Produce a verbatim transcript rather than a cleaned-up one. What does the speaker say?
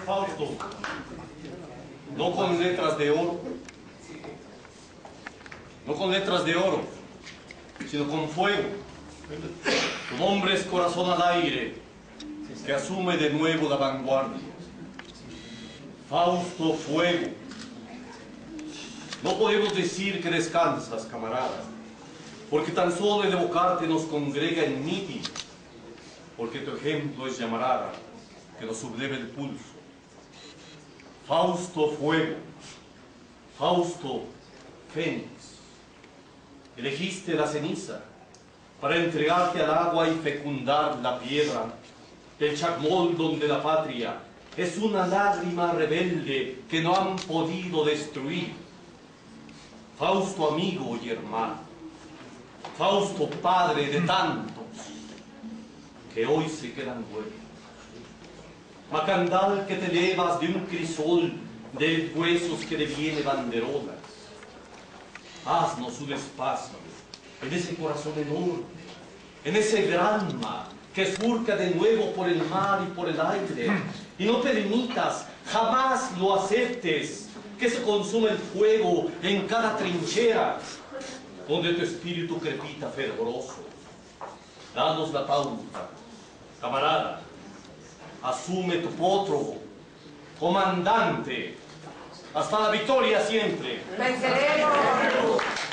Fausto, no con letras de oro, no con letras de oro, sino con fuego. Tu nombre es corazón al aire, que asume de nuevo la vanguardia. Fausto, fuego. No podemos decir que descansas, camarada, porque tan solo el evocarte nos congrega en mitin, porque tu ejemplo es llamarada, que nos subleve el pulso. Fausto, fuego. Fausto, fénix. Elegiste la ceniza para entregarte al agua y fecundar la piedra. El chacmol donde la patria es una lágrima rebelde que no han podido destruir. Fausto, amigo y hermano. Fausto, padre de tantos que hoy se quedan huérfanos. Macandal que te elevas de un crisol de huesos que deviene banderolas. Haznos un espacio en ese corazón enorme, en ese gran mar que surca de nuevo por el mar y por el aire, y no permitas, jamás lo aceptes, que se consume el fuego en cada trinchera donde tu espíritu crepita fervoroso. Danos la pauta, camarada. Asume tu potro, comandante, hasta la victoria siempre. ¡Venceremos!